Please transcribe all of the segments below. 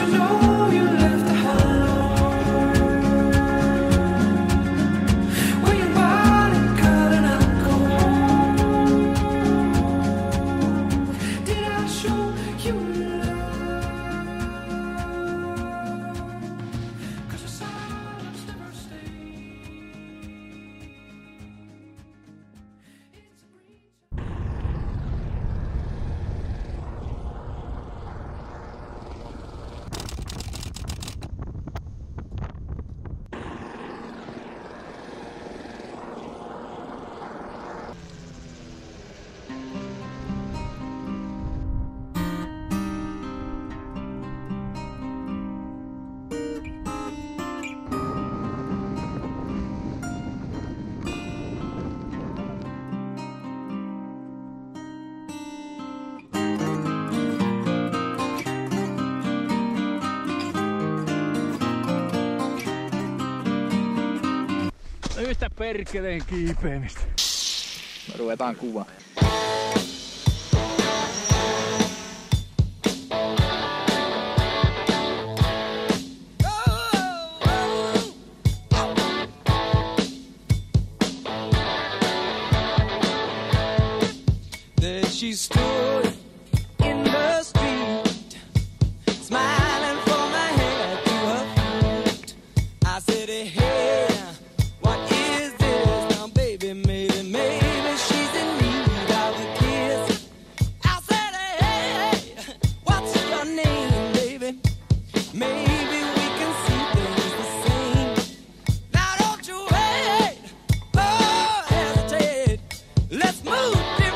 Yhtä perkeleen kiipeämistä. Ruvetaan kuvaan. There she stood in the street, smiling from her head to her feet. I said, hey, what is this now, baby? Maybe she's in need of a kiss. I said, hey, what's your name, baby? Maybe we can see things the same. Now don't you wait, oh, hesitate. Let's move.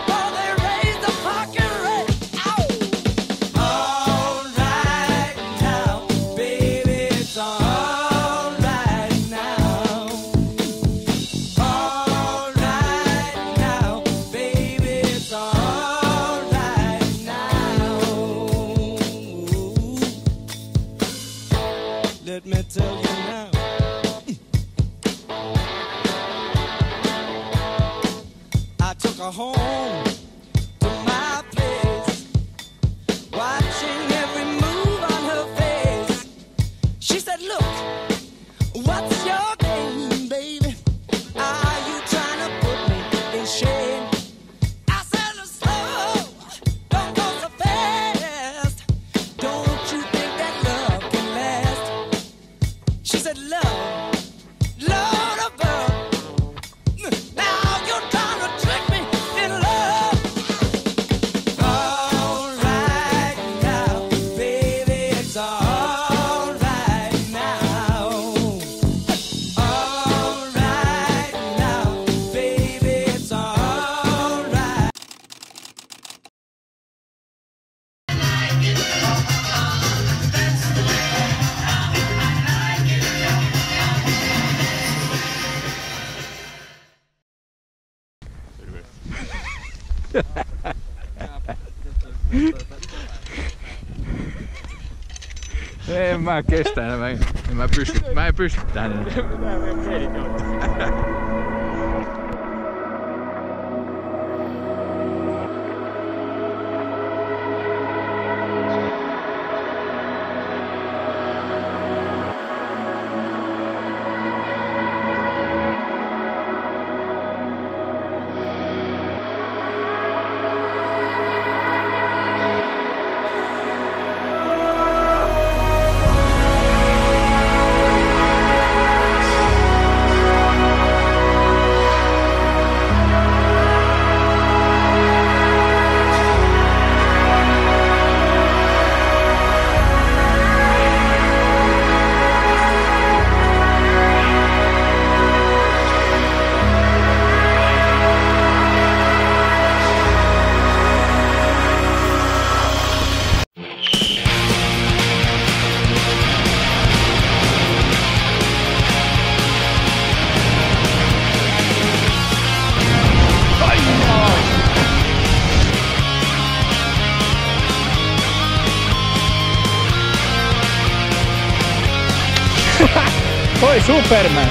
Let me tell you now. I took her home to my place, watching every move on her face. She said, look, what's your game, baby? Are you trying to put me in shame? I said, slow, don't go so fast. Don't you think that love can last? She said, love, Lord above. Now you're trying to trick me in love. All right now, baby, it's all right now. All right now, baby, it's all right. En mä kestä enää, mä en pysty tähän enää. Oi Superman!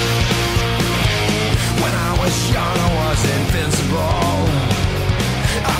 When I was young, I was invincible.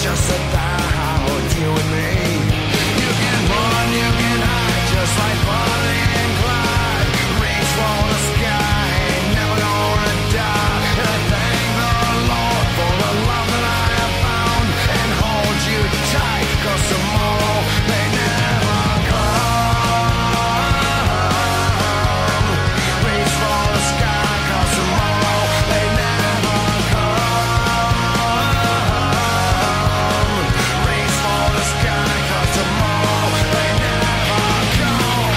just about you and me. You can run, you can hide, just like Bonnie and Clyde. Reach for the sky, ain't never gonna die. And I thank the Lord for the love that I have found, and hold you tight, 'cause tomorrow may never come. Reach for the sky, 'cause tomorrow may never come. Reach for the sky, 'cause tomorrow may never come.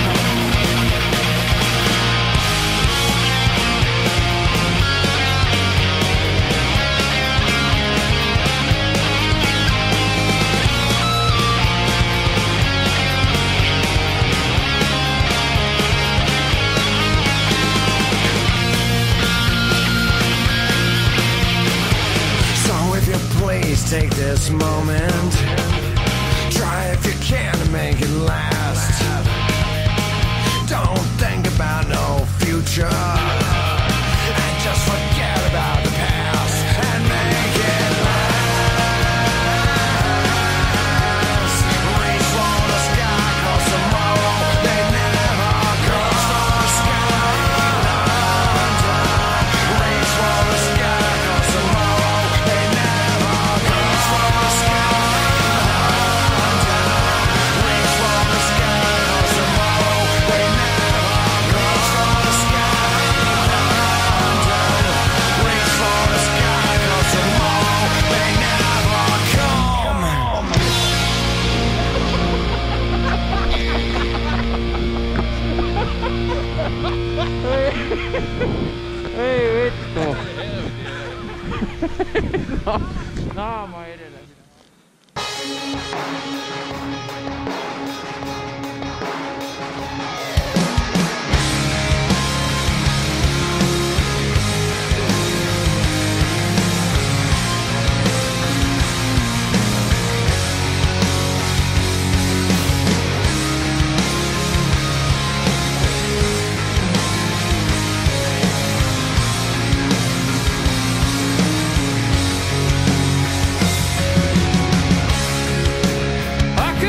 So if you please take this moment, try if you can to make it last. Don't think about no future, and just forget about the past and make it last. Reach for the sky, 'cause tomorrow may never come. Reach for the sky, reach for the sky, 'cause tomorrow may never come. Reach for the sky, reach for the sky, 'cause tomorrow may never come. Reach for the sky, reach for the sky, 'cause tomorrow may never come. Ei vittu! Naama edellä. I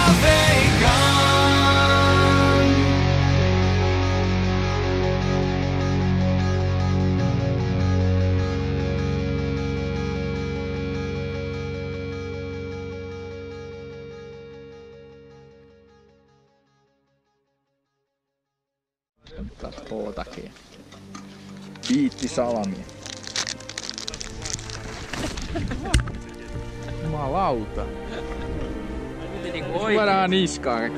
are they gone? Taas K-takia. Viitti salamia. Jumalauta. Suoraan niskaan.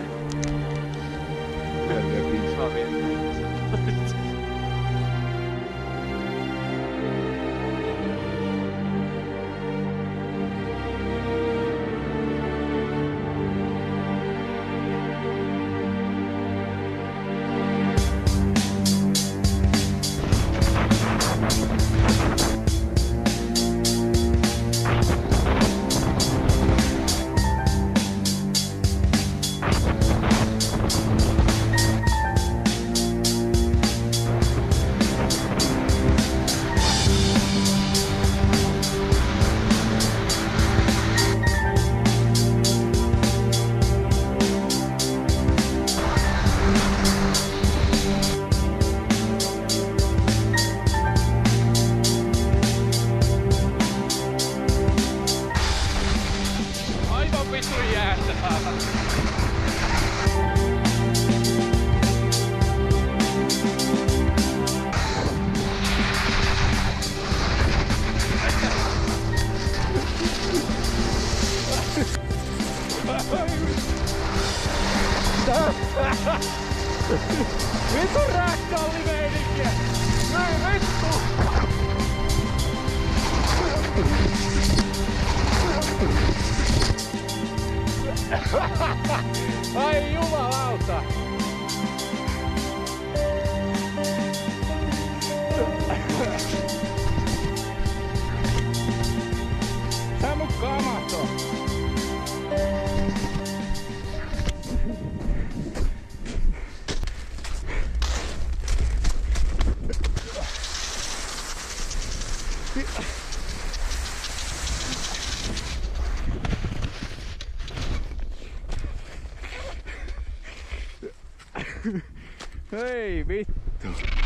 Vittu räkkallimeininkiä! Ei vittu! Ai jumalauta! Tää mut kamahtoo! Hei vittu!